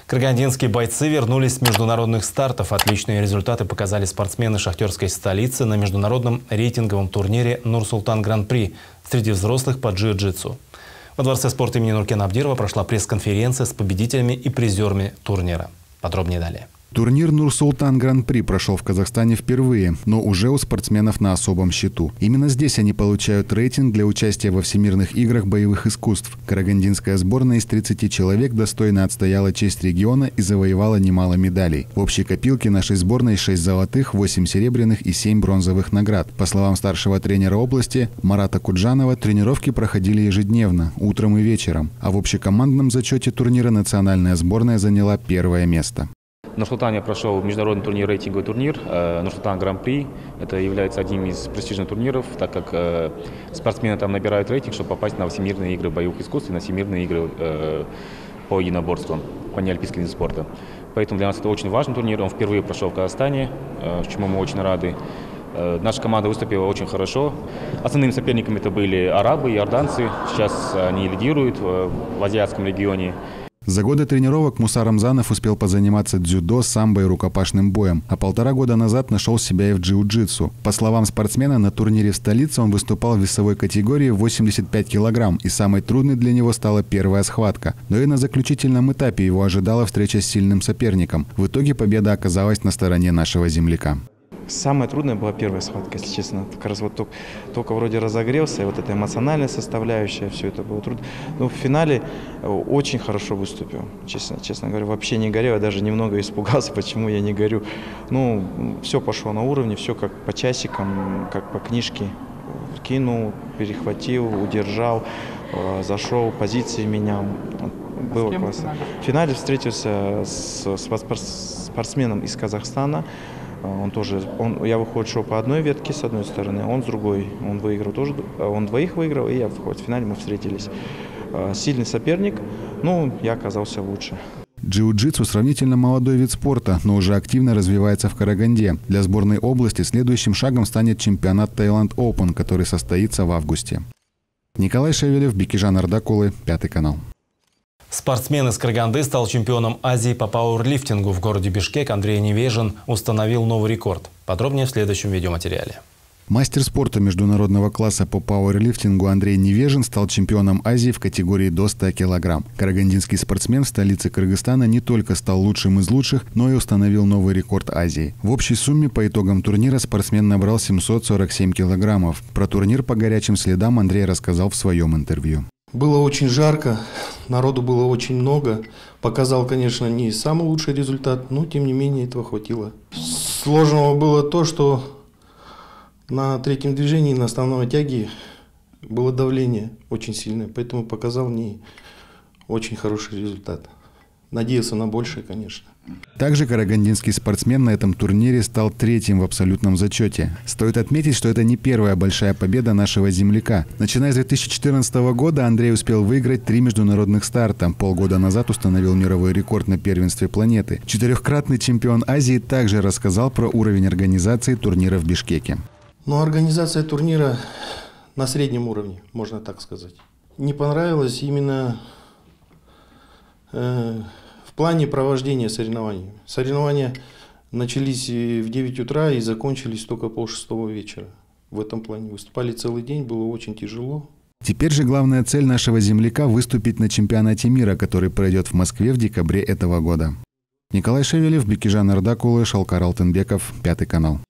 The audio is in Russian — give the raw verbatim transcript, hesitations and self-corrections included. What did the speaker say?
Карагандинские бойцы вернулись с международных стартов. Отличные результаты показали спортсмены шахтерской столицы на международном рейтинговом турнире «Нур-Султан Гран-при» среди взрослых по джиу-джитсу. Во Дворце спорта имени Нуркена Абдирова прошла пресс-конференция с победителями и призерами турнира. Подробнее далее. Турнир «Нур-Султан Гран-при» прошел в Казахстане впервые, но уже у спортсменов на особом счету. Именно здесь они получают рейтинг для участия во Всемирных играх боевых искусств. Карагандинская сборная из тридцати человек достойно отстояла честь региона и завоевала немало медалей. В общей копилке нашей сборной шесть золотых, восемь серебряных и семь бронзовых наград. По словам старшего тренера области Марата Куджанова, тренировки проходили ежедневно, утром и вечером. А в общекомандном зачете турнира национальная сборная заняла первое место. В Нур-Султане прошел международный турнир, рейтинговый турнир «Нур-Султан Гран-при». Это является одним из престижных турниров, так как спортсмены там набирают рейтинг, чтобы попасть на всемирные игры боевых искусств и на всемирные игры по единоборствам, по неолимпийским видам спорта. Поэтому для нас это очень важный турнир. Он впервые прошел в Казахстане, чему мы очень рады. Наша команда выступила очень хорошо. Основными соперниками это были арабы и иорданцы. Сейчас они лидируют в азиатском регионе. За годы тренировок Муса Рамзанов успел позаниматься дзюдо, самбо и рукопашным боем, а полтора года назад нашел себя и в джиу-джитсу. По словам спортсмена, на турнире в столице он выступал в весовой категории восемьдесят пять килограмм, и самой трудной для него стала первая схватка. Но и на заключительном этапе его ожидала встреча с сильным соперником. В итоге победа оказалась на стороне нашего земляка. Самая трудная была первая схватка, если честно. Как раз вот только, только вроде разогрелся, и вот эта эмоциональная составляющая, все это было трудно. Но в финале очень хорошо выступил, честно, честно говоря. Вообще не горел, я даже немного испугался, почему я не горю. Ну, все пошло на уровне, все как по часикам, как по книжке. Кинул, перехватил, удержал, зашел, позиции менял. Было классно. В финале встретился с, с спортсменом из Казахстана. Он тоже, он, я выходил шел по одной ветке с одной стороны, он с другой. Он выиграл тоже, он двоих выиграл, и я в финале мы встретились. Сильный соперник, ну, я оказался лучше. Джиу-джитсу сравнительно молодой вид спорта, но уже активно развивается в Караганде. Для сборной области следующим шагом станет чемпионат Таиланд Open, который состоится в августе. Николай Шевелев, Бекижан Ардакулы, Пятый канал. Спортсмен из Караганды стал чемпионом Азии по пауэрлифтингу. В городе Бишкек Андрей Невежин установил новый рекорд. Подробнее в следующем видеоматериале. Мастер спорта международного класса по пауэрлифтингу Андрей Невежин стал чемпионом Азии в категории до ста килограмм. Карагандинский спортсмен в столице Кыргызстана не только стал лучшим из лучших, но и установил новый рекорд Азии. В общей сумме по итогам турнира спортсмен набрал семьсот сорок семь килограммов. Про турнир по горячим следам Андрей рассказал в своем интервью. Было очень жарко, народу было очень много. Показал, конечно, не самый лучший результат, но тем не менее этого хватило. Сложного было то, что на третьем движении, на основной тяге было давление очень сильное, поэтому показал не очень хороший результат. Надеялся на большее, конечно. Также карагандинский спортсмен на этом турнире стал третьим в абсолютном зачете. Стоит отметить, что это не первая большая победа нашего земляка. Начиная с две тысячи четырнадцатого года Андрей успел выиграть три международных старта. Полгода назад установил мировой рекорд на первенстве планеты. Четырехкратный чемпион Азии также рассказал про уровень организации турнира в Бишкеке. Ну, организация турнира на среднем уровне, можно так сказать. Не понравилось именно э, в плане провождения соревнований. Соревнования начались в девять утра и закончились только полшестого вечера. В этом плане выступали целый день, было очень тяжело. Теперь же главная цель нашего земляка – выступить на чемпионате мира, который пройдет в Москве в декабре этого года. Николай Шевелев, Бекижан Ардакулы, Шалкар Алтынбеков, Пятый канал.